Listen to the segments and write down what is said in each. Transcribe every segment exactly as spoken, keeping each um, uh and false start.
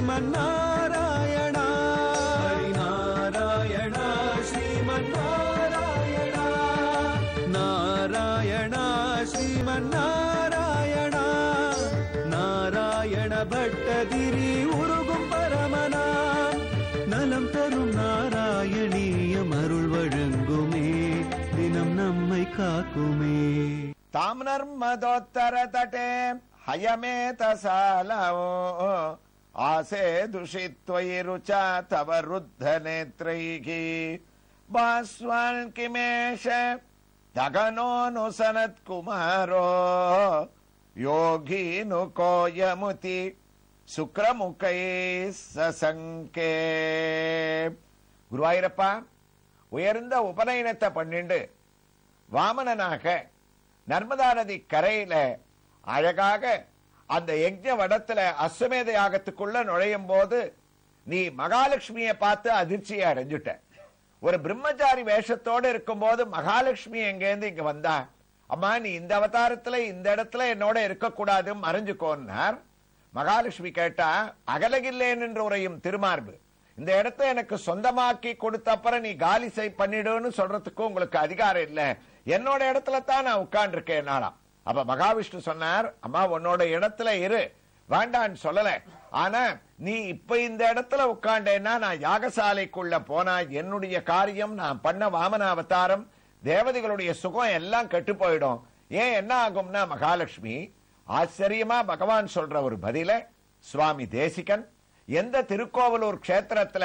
ஸ்ரீமன்னாராயணா ஹரிநாராயணா ஸ்ரீமன்னாராயணா நாராயணா ஸ்ரீமன்னாராயணா நாராயண பட்டதிரி உருகும் பரமனா நலம் தரும் நாராயணீயம் அருள் வழங்குமே தினம் நம்மை காக்குமே. தாம் நர்மதோத்தர தட்டே ஹயமேத சாலவோ ஆசே துஷித்வயி ருச்சா தவ ருத்த நேத்ரைகி பாஸ்வான் கிமேஷ தகனோனு சனத் குமாரோ யோகி நு கோயமுதி சுக்ரமுகை சசங்கே. குருவாயூரப்பா, உயர்ந்த உபநயனத்தை பண்ணிண்டு வாமனனாக நர்மதா நதி கரையில அழகாக அந்த யஜ்ஞ வடத்துல அஸ்வமேத யாகத்துக்குள்ள நுழையும் போது நீ மகாலட்சுமியை பார்த்து அதிர்ச்சியை அடைஞ்சுட்ட. ஒரு பிரம்மச்சாரி வேஷத்தோடு இருக்கும் போது மகாலட்சுமி எங்கேருந்து இங்க வந்தா, அம்மா நீ இந்த அவதாரத்துல இந்த இடத்துல என்னோட இருக்கக்கூடாது மறைஞ்சுக்கோன்னார். மகாலட்சுமி கேட்டா, அகலகில்லேன் என்று உரையும் திருமார்பு, இந்த இடத்தை எனக்கு சொந்தமாக்கி கொடுத்தப்பறம் நீ காலி செய் பண்ணிடுன்னு சொல்றதுக்கு உங்களுக்கு அதிகாரம் இல்ல, என்னோட இடத்துல தான் நான் உட்கார்ந்து இருக்கேன் நாளாம். அப்ப மகாவிஷ்ணு சொன்னார், அம்மா உன்னோட இடத்துல இரு, வேண்டான்னு சொல்லல, ஆனா நீ இப்ப இந்த இடத்துல உட்கார்ந்தேன்னா நான் யாகசாலைக்குள்ள போனா என்னுடைய காரியம், நான் பண்ண வாமன அவதாரம், தேவதைகளுடைய சுகம் எல்லாம் கெட்டு போயிடும். ஏன் என்ன ஆகும்னா, மகாலட்சுமி ஆச்சரியமா பகவான் சொல்ற ஒரு பதில சுவாமி தேசிகன் எந்த திருக்கோவலூர் கஷேத்திரத்துல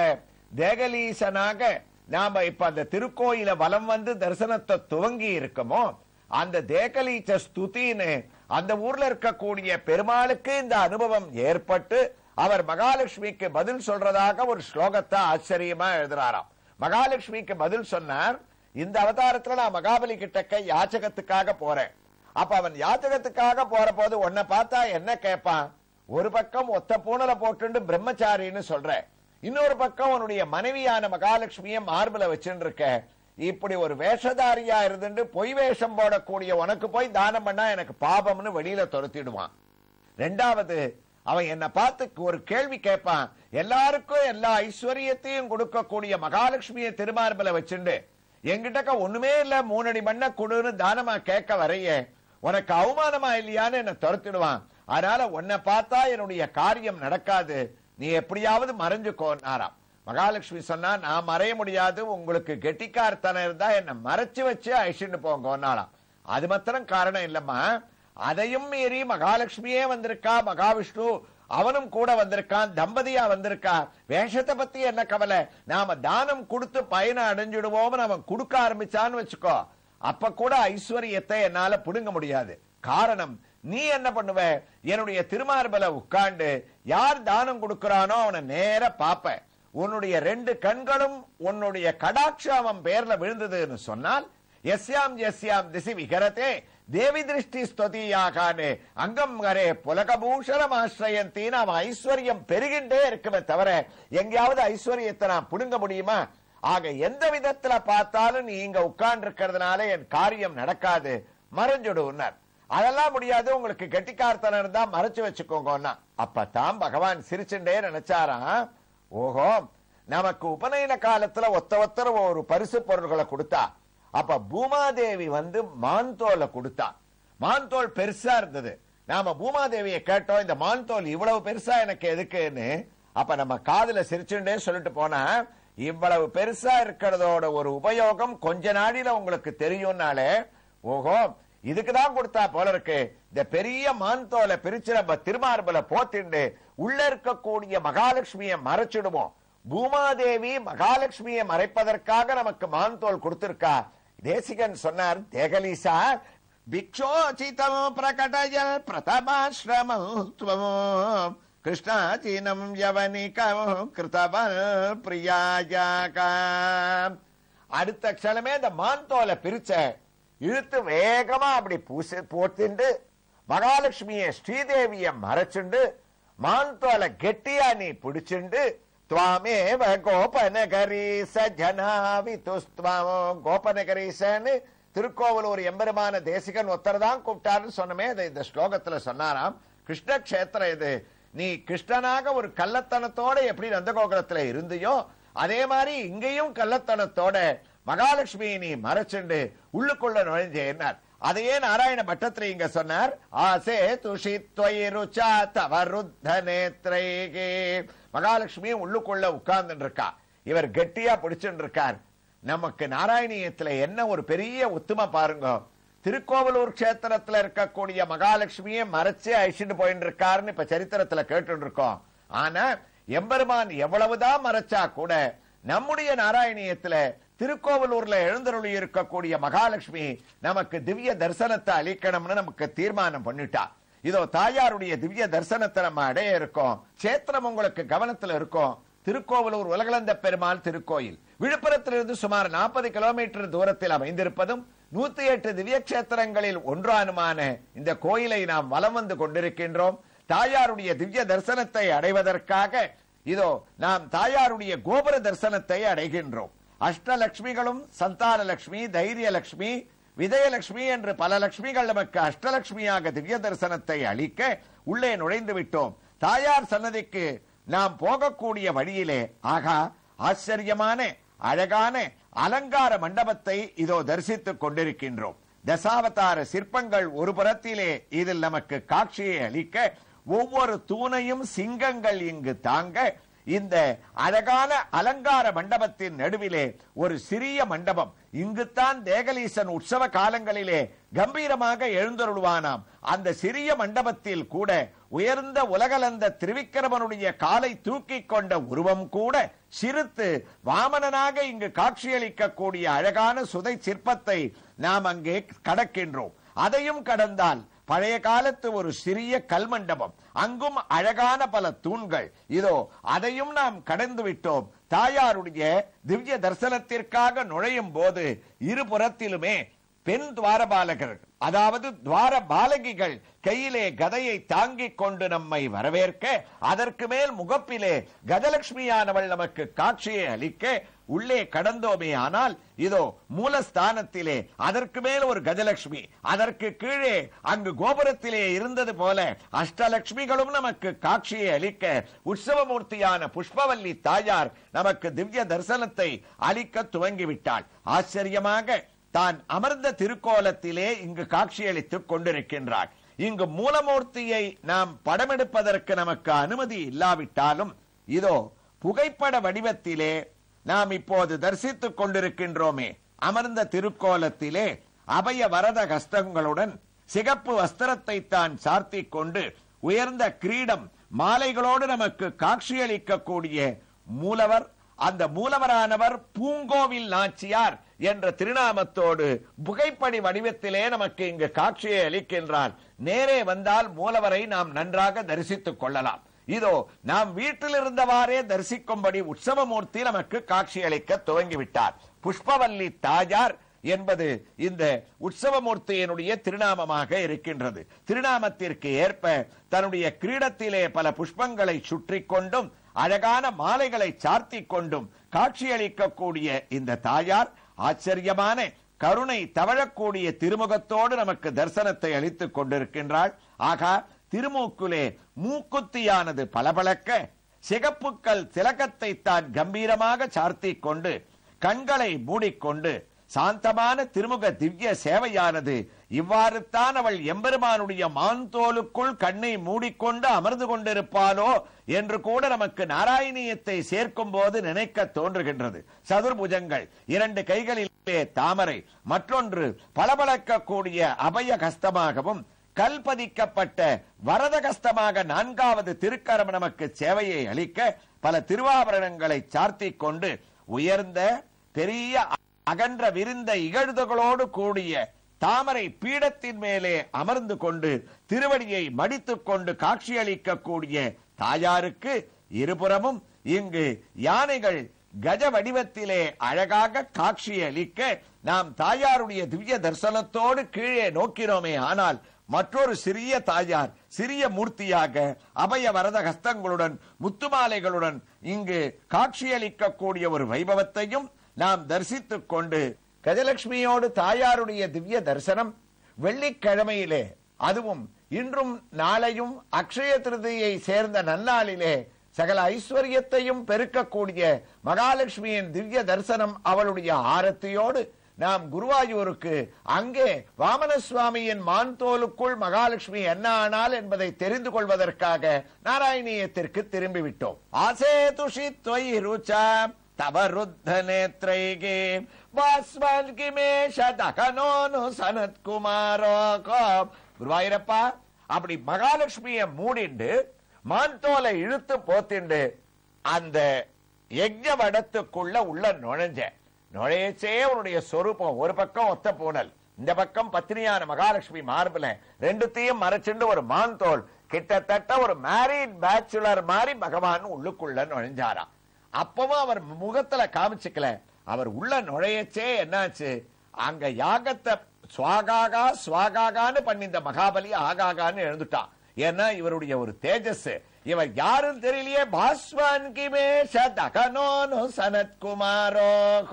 தேகலீசனாக நாம இப்ப அந்த திருக்கோயில வலம் வந்து தரிசனத்தை துவங்கி இருக்கமோ, அந்த தேகலீச்ச ஸ்துதின்னு அந்த ஊர்ல இருக்கக்கூடிய பெருமாளுக்கு இந்த அனுபவம் ஏற்பட்டு அவர் மகாலட்சுமிக்கு பதில் சொல்றதாக ஒரு ஸ்லோகத்தை ஆச்சரியமா எழுதுறாராம். மகாலட்சுமிக்கு பதில் சொன்னார், இந்த அவதாரத்துல நான் மகாபலி கிட்டக்க யாச்சகத்துக்காக போறேன். அப்ப அவன் யாச்சகத்துக்காக போற போது உன்னை பார்த்தா என்ன கேட்பான், ஒரு பக்கம் ஒத்த பூனல போட்டு பிரம்மச்சாரின்னு சொல்ற, இன்னொரு பக்கம் உன்னுடைய மனைவியான மகாலட்சுமிய மார்புல வச்சுட்டு இருக்க, இப்படி ஒரு வேஷதாரியா இருந்து பொய் வேஷம் போடக்கூடிய உனக்கு போய் தானம் பண்ணா எனக்கு பாபம்னு வெளியில துரத்திடுவான். ரெண்டாவது, அவன் என்ன பார்த்து ஒரு கேள்வி கேட்பான், எல்லாருக்கும் எல்லா ஐஸ்வர்யத்தையும் கொடுக்கக்கூடிய மகாலட்சுமிய திருமார்புல வச்சுண்டு என்கிட்ட ஒண்ணுமே இல்ல மூணடி மண்ண கொடுன்னு தானமா கேட்க வரைய உனக்கு அவமானமா இல்லையான்னு என்ன துரத்திடுவான். அதனால உன்னை பார்த்தா என்னுடைய காரியம் நடக்காது, நீ எப்படியாவது மறைஞ்சுக்கோனாராம். மகாலட்சுமி சொன்னா, நான் மறைய முடியாது, உங்களுக்கு கெட்டிக்காரத்தனம் இருந்தா என்ன மறைச்சு வச்சு அழிச்சுட்டு போங்கன்னாலாம். அது மாத்திரம் காரணம் இல்லம்மா, அதையும் மீறி மகாலட்சுமியே வந்திருக்கா, மகாவிஷ்ணு அவனும் கூட வந்திருக்கான், தம்பதியா வந்திருக்கா, வேஷத்தை பத்தி என்ன கவலை, நாம தானம் கொடுத்து பயனை அடைஞ்சிடுவோம் அவன் கொடுக்க ஆரம்பிச்சான்னு வச்சுக்கோ, அப்ப கூட ஐஸ்வர்யத்தை என்னால புடுங்க முடியாது. காரணம், நீ என்ன பண்ணுவ, என்னுடைய திருமார்பல உட்கார்ந்து யார் தானம் கொடுக்கிறானோ அவனை நேர பாப்ப, உன்னுடைய ரெண்டு கண்களும் உன்னுடைய கடாட்சம் பேர்ல விழுந்ததுன்னு சொன்னால், எஸ்யாம் எஸ்யாம் திசி விகரத்தே தேவி திருஷ்டி ஸ்தோதியாகானே அங்கம் கரே புலகபூஷணம் ஆசிரயந்தின்னு அவன் ஐஸ்வர்யம் பெருகின்றே இருக்குமே தவிர எங்கேயாவது ஐஸ்வர்யத்தை நான் புடுங்க முடியுமா? ஆக எந்த விதத்துல பார்த்தாலும் நீ இங்க உட்கார்ந்து இருக்கிறதுனால என் காரியம் நடக்காது, மறைஞ்சுடுனார். அதெல்லாம் முடியாது, உங்களுக்கு கெட்டிக்காரத்தனம் இருந்தா மறைச்சு வச்சுக்கோங்கன்னா. அப்பதான் பகவான் சிரிச்சுட்டே நினைச்சாராம், ஓஹோ நமக்கு உபநயன காலத்துல ஒத்த ஒத்தர ஒரு பரிசு பொருள்களை கொடுத்தா, அப்ப பூமாதேவி வந்து மான்தோலை கொடுத்தா. மான்தோல் பெருசா இருந்தது. நாம பூமாதேவியை கேட்டோம், இந்த மான்தோல் இவ்வளவு பெருசா எனக்கு எதுக்குன்னு. அப்ப நம்ம காதுல சிரிச்சுட்டே சொல்லிட்டு போனா, இவ்வளவு பெருசா இருக்கிறதோட ஒரு உபயோகம் கொஞ்ச நாடில உங்களுக்கு தெரியும்னாலே, ஓஹோ இதுக்குதான் கொடுத்தா போல இருக்கு. இந்த பெரிய மான்தோலை பிரிச்சு நம்ம திருமார்பல போத்திண்டு உள்ள இருக்கக்கூடிய மகாலட்சுமியை மறைச்சிடுவோம். பூமாதேவி மகாலட்சுமியை மறைப்பதற்காக நமக்கு மான்தோல் கொடுத்திருக்கா. தேசிகன் சொன்னார், தேகலீசா பிக்ஷோசிதம் பிரகடயல் பிரதமாஸ்ரமம் கிருஷ்ணாச்சீனம் யவனிகம் கிருதவல் பிரியாயாகம். அடுத்த க்ஷணமே இந்த மான்தோலை பிரிச்ச இழுத்து வேகமா அப்படி பூசி போட்டுண்டு மகாலட்சுமிய ஸ்ரீதேவிய மறைச்சுண்டு மான்தோலை கெட்டியா நீ பிடிச்சுண்டு துவாமேவ கோபநகரீச ஜனாவிதுஸ்துவம். கோபநகரீசன்னு திருக்கோவலூர் எம்பெருமான தேசிகன் ஒருத்தர் தான் கூப்பிட்டாருன்னு சொன்னமே, இந்த ஸ்லோகத்துல சொன்னாராம். கிருஷ்ண கஷேத்திரம் இது, நீ கிருஷ்ணனாக ஒரு கள்ளத்தனத்தோட எப்படி நந்தகோகுலத்துல இருந்தியோ அதே மாதிரி இங்கேயும் கள்ளத்தனத்தோட மகாலட்சுமி நீ மறைச்சுண்டு உள்ளுக்குள்ள நுழைஞ்சேன்னார். அதையே நாராயண பட்டத்திரி இங்க சொன்னார். ஆசே துஷித்வயி ருச்சா தவருத்த நேத்ரைகே. மகாலட்சுமி உள்ளுக்குள்ள உட்கார்ந்து இருக்கா, இவர் கெட்டியா பிடிச்சுட்டு இருக்கார். நமக்கு நாராயணியத்துல என்ன ஒரு பெரிய ஒத்துமை பாருங்க. திருக்கோவலூர் கஷேத்திரத்துல இருக்கக்கூடிய மகாலட்சுமியை மறைச்சு அழிச்சுட்டு போயிட்டு இருக்காருன்னு இப்ப சரித்திரத்துல கேட்டு இருக்கோம். ஆனா எம்பெருமான் எவ்வளவுதான் மறைச்சா கூட நம்முடைய நாராயணியத்துல திருக்கோவலூர்ல எழுந்தருளி இருக்கக்கூடிய மகாலட்சுமி நமக்கு திவ்ய தரிசனத்தை அளிக்கணும்னு நமக்கு தீர்மானம் பண்ணிட்டா. இதோ தாயாருடைய திவ்ய தரிசனத்தை நம்ம அடைய இருக்கோம். சேத்திரம் உங்களுக்கு கவனத்துல இருக்கும். திருக்கோவலூர் உலகளந்த பெருமாள் திருக்கோயில் விழுப்புரத்திலிருந்து சுமார் நாற்பது கிலோமீட்டர் தூரத்தில் அமைந்திருப்பதும் நூத்தி எட்டு திவ்ய கஷேத்திரங்களில் ஒன்றானுமான இந்த கோயிலை நாம் வலம் வந்து கொண்டிருக்கின்றோம். தாயாருடைய திவ்ய தரிசனத்தை அடைவதற்காக இதோ நாம் தாயாருடைய கோபுர தரிசனத்தை அடைகின்றோம். அஷ்டலட்சுமிகளும் சந்தான லட்சுமி, தைரிய லட்சுமி, விஜயலட்சுமி என்று பல லட்சுமிகள் நமக்கு அஷ்டலட்சுமியாக திவ்ய தரிசனத்தை அளிக்க உள்ளே நுழைந்து விட்டோம். தாயார் சன்னதிக்கு நாம் போகக்கூடிய வழியிலே ஆகா ஆச்சரியமான அழகான அலங்கார மண்டபத்தை இதோ தரிசித்துக் கொண்டிருக்கின்றோம். தசாவதார சிற்பங்கள் ஒரு புறத்திலே இதில் நமக்கு காட்சியை அளிக்க ஒவ்வொரு தூணையும் சிங்கங்கள் இங்கு தாங்க இந்த அழகான அலங்கார மண்டபத்தின் நடுவிலே ஒரு சிறிய மண்டபம். இங்குத்தான் தேகலீசன் உற்சவ காலங்களிலே கம்பீரமாக எழுந்தருள்வானாம். அந்த சிறிய மண்டபத்தில் கூட உயர்ந்த உலகளந்த திருவிக்கிரமனுடைய காலை தூக்கி கொண்ட உருவம் கூட சிறுத்து வாமனனாக இங்கு காட்சியளிக்கக்கூடிய அழகான சுதை சிற்பத்தை நாம் அங்கே கடக்கின்றோம். அதையும் கடந்தால் பழைய காலத்து ஒரு சிறிய கல் மண்டபம், அங்கும் அழகான பல தூண்கள். இதோ அதையும் நாம் கடந்து விட்டோம். தாயாருடைய திவ்ய தரிசனத்திற்காக நுழையும் போது இருபுறத்திலுமே பெண் துவாரபாலகர்கள், அதாவது துவார பாலகிகள் கையிலே கதையை தாங்கிக் கொண்டு நம்மை வரவேற்க, அதற்கு மேல் முகப்பிலே கஜலட்சுமியானவள் நமக்கு காட்சியை அளிக்க உள்ளே கடந்தோமே. ஆனால் இதோ மூலஸ்தானத்திலே அதற்கு மேல் ஒரு கஜலட்சுமி, அதற்கு கீழே அங்கு கோபுரத்திலே இருந்தது போல அஷ்டலட்சுமிகளும் நமக்கு காட்சியை அளிக்க உற்சவமூர்த்தியான புஷ்பவல்லி தாயார் நமக்கு திவ்ய தரிசனத்தை அளிக்க துவங்கிவிட்டாள். ஆச்சரியமாக தான் அமர்ந்த திருக்கோலத்திலே இங்கு காட்சியளித்துக் கொண்டிருக்கின்றாள். இங்கு மூலமூர்த்தியை நாம் படமெடுப்பதற்கு நமக்கு அனுமதி இல்லாவிட்டாலும் இதோ புகைப்பட வடிவத்திலே நாம் இப்போது தரிசித்துக் கொண்டிருக்கின்றோமே. அமர்ந்த திருக்கோலத்திலே அபய வரத ஹஸ்தங்களுடன் சிகப்பு வஸ்திரத்தை தான் சார்த்திக் கொண்டு உயர்ந்த கிரீடம் மாலைகளோடு நமக்கு காட்சியளிக்கக்கூடிய மூலவர், அந்த மூலவரானவர் பூங்கோவில் நாச்சியார் என்ற திருநாமத்தோடு புகைப்படி வடிவத்திலே நமக்கு இங்கு காட்சியை அளிக்கின்றார். நேரே வந்தால் மூலவரை நாம் நன்றாக தரிசித்துக் கொள்ளலாம். இதோ நாம் வீட்டில் இருந்தவாறே தரிசிக்கும்படி உற்சவமூர்த்தி நமக்கு காட்சியளிக்க துவங்கிவிட்டார். புஷ்பவல்லி தாயார் என்பது இந்த உற்சவமூர்த்தியினுடைய திருநாமமாக இருக்கின்றது. திருநாமத்திற்கு ஏற்ப தன்னுடைய கிரீடத்திலே பல புஷ்பங்களை சுற்றி கொண்டும் அழகான மாலைகளை சார்த்தி கொண்டும் காட்சியளிக்கக்கூடிய இந்த தாயார் ஆச்சரியமான கருணை தவழக்கூடிய திருமுகத்தோடு நமக்கு தரிசனத்தை அளித்துக் கொண்டிருக்கின்றாள். ஆகா, திருமூக்குலே மூக்குத்தியானது பளபளக்க சிகப்புக்கள் திலகத்தை தான் கம்பீரமாக சார்த்தி கொண்டு கண்களை மூடிக்கொண்டு சாந்தமான திருமுக திவ்ய சேவையானது இவ்வாறு தான் அவள் எம்பெருமானுடைய மான்தோலுக்குள் கண்ணை மூடிக்கொண்டு அமர்ந்து கொண்டிருப்பாளோ என்று கூட நமக்கு நாராயணியத்தை சேர்க்கும் போது நினைக்க தோன்றுகின்றது. சதுர்புஜங்கள், இரண்டு கைகளிலே தாமரை, மற்றொன்று பளபளக்கக்கூடிய அபய கஸ்தமாகவும் கல் பதிக்கப்பட்ட வரத கஸ்தமாக நான்காவது திருக்கரம் நமக்கு சேவையை அளிக்க பல திருவாபரணங்களை சார்த்தி கொண்டு உயர்ந்த பெரிய அகன்ற விரிந்த இகழ்துகளோடு கூடிய தாமரை பீடத்தின் மேலே அமர்ந்து கொண்டு திருவடியை மடித்துக் கொண்டு காட்சியளிக்கக்கூடிய தாயாருக்கு இருபுறமும் இங்கு யானைகள் கஜ வடிவத்திலே அழகாக காட்சியளிக்க நாம் தாயாருடைய திவ்ய தரிசனத்தோடு கீழே நோக்கினோமே. ஆனால் மற்றொரு சிறிய தாயார் சிறிய மூர்த்தியாக அபய வரத ஹஸ்தங்களுடன் முத்துமாலைகளுடன் இங்கு காட்சியளிக்கக்கூடிய ஒரு வைபவத்தையும் நாம் தரிசித்துக் கொண்டு கஜலட்சுமியோடு தாயாருடைய திவ்ய தரிசனம் வெள்ளிக்கிழமையிலே, அதுவும் இன்றும் நாளையும் அக்ஷய திருதியை சேர்ந்த நன்னாளிலே சகல ஐஸ்வர்யத்தையும் பெருக்கக்கூடிய மகாலட்சுமியின் திவ்ய தரிசனம் அவளுடைய ஆரத்தியோடு நாம் குருவாயூருக்கு அங்கே வாமன சுவாமியின் மான் தோலுக்குள் மகாலட்சுமி என்ன ஆனால் என்பதை தெரிந்து கொள்வதற்காக நாராயணியத்திற்கு திரும்பிவிட்டோம். ஆசே துஷி தொய் ருச்சா தவருத்த நேத்ரைகே வாஸ்வன் கிமேஷ தகனோனு சனத் குமாரோ. குருவாயூரப்பா, அப்படி மகாலட்சுமிய மூடிண்டு மான் தோலை இழுத்து போத்திண்டு அந்த யஜ்ஞ வடத்துக்குள்ள உள்ள நுழைஞ்ச நுழையச்சே உன்னுடைய சொரூபம் ஒரு பக்கம் ஒத்த பூனல், இந்த பக்கம் பத்னியான மகாலட்சுமி மார்பில ரெண்டுத்தையும் மறைச்சுண்டு ஒரு மான் தோல், கிட்டத்தட்ட ஒரு மேரிட் பேச்சுலர் மாதிரி பகவான் உள்ளுக்குள்ள நுழைஞ்சாராம். அப்பவும் அவர் முகத்துல காமிச்சுக்கல. அவர் உள்ள நுழையச்சே என்னாச்சு, அங்க யாகத்தை சுவாகாகா சுவாகாகான்னு பண்ணி இந்த மகாபலி ஆகாகான்னு எழுந்துட்டான். ஏன்னா இவருடைய ஒரு தேஜஸ், இவர் யாரும் தெரியலையே. பாஸ்வான் கிமேஷ தகனோனு சனத் குமாரோ.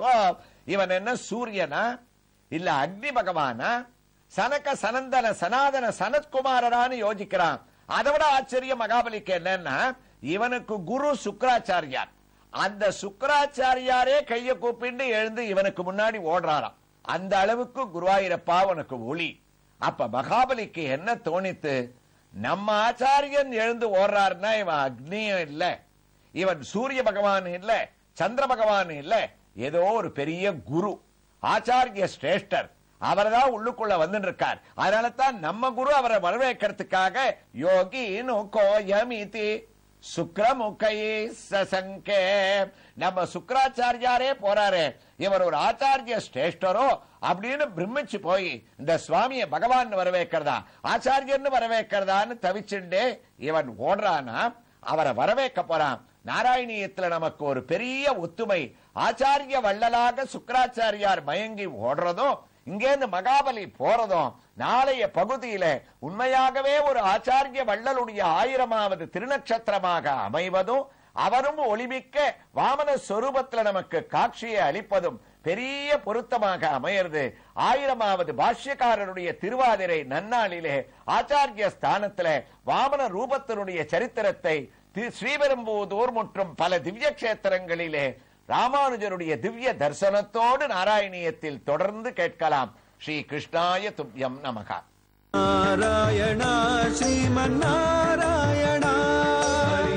இவன் என்ன சூரியனா இல்ல அக்னி பகவானா, சனக சனந்தன சனாதன சனத்குமாரனான்னு யோசிக்கிறான். அதை விட ஆச்சரியம் மகாபலிக்கு என்னன்னா, இவனுக்கு குரு சுக்கராச்சாரியார். அந்த சுக்கராச்சாரியாரே கைய கூப்பிண்டு எழுந்து இவனுக்கு முன்னாடி ஓடுறாராம். அந்த அளவுக்கு குருவாயூரப்பா உனக்கு ஒளி. அப்ப மகாபலிக்கு என்ன தோணித்து, நம்ம ஆச்சாரியன் எழுந்து ஓடுறாருன்னா இவன் அக்னியும் இல்ல, இவன் சூரிய பகவான் இல்ல, சந்திர பகவான் இல்ல, ஏதோ ஒரு பெரிய குரு ஆச்சாரிய சிரேஷ்டர் அவர்தான் உள்ளுக்குள்ள வந்து இருக்கார். அதனால தான் நம்ம குரு அவரை வரவேற்கிறதுக்காக யோகி நோகோயமிதி சுக்ரமுகையே சசங்கே, நம்ம சுக்கராச்சாரியாரே போறாரு, இவர் ஒரு ஆச்சாரிய சிரேஷ்டரோ அப்படின்னு பிரமிச்சு போய் இந்த சுவாமியை பகவான் வரவேற்கிறதா ஆச்சாரியன்னு வரவேற்கிறதான்னு தவிச்சுண்டே இவன் ஓடுறானா. அவரை வரவேற்க போறான். நாராயணியத்துல நமக்கு ஒரு பெரிய ஒத்துமை. ஆச்சாரிய வள்ளலாக சுக்கராச்சாரியார் மயங்கி ஓடுறதும் இங்கேருந்து மகாபலி போறதும் நாளைய பகுதியில உண்மையாகவே ஒரு ஆச்சாரிய வள்ளலுடைய ஆயிரமாவது திருநட்சத்திரமாக அமைவதும் அவரும் ஒளிமிக்க வாமன சொரூபத்தில் நமக்கு காட்சியை அளிப்பதும் பெரிய பொருத்தமாக அமையிறது. ஆயிரமாவது பாஷ்யக்காரருடைய திருவாதிரை நன்னாளிலே ஆச்சாரிய ஸ்தானத்தில வாமன ரூபத்தினுடைய சரித்திரத்தை ஸ்ரீபெரும்புதூர் மற்றும் பல திவ்ய கஷேத்திரங்களிலே ராமானுஜருடைய திவ்ய தரிசனத்தோடு நாராயணியத்தில் தொடர்ந்து கேட்கலாம். ஸ்ரீ கிருஷ்ணாய துப்யம் நமகா. நாராயணா ஸ்ரீமன் நாராயணா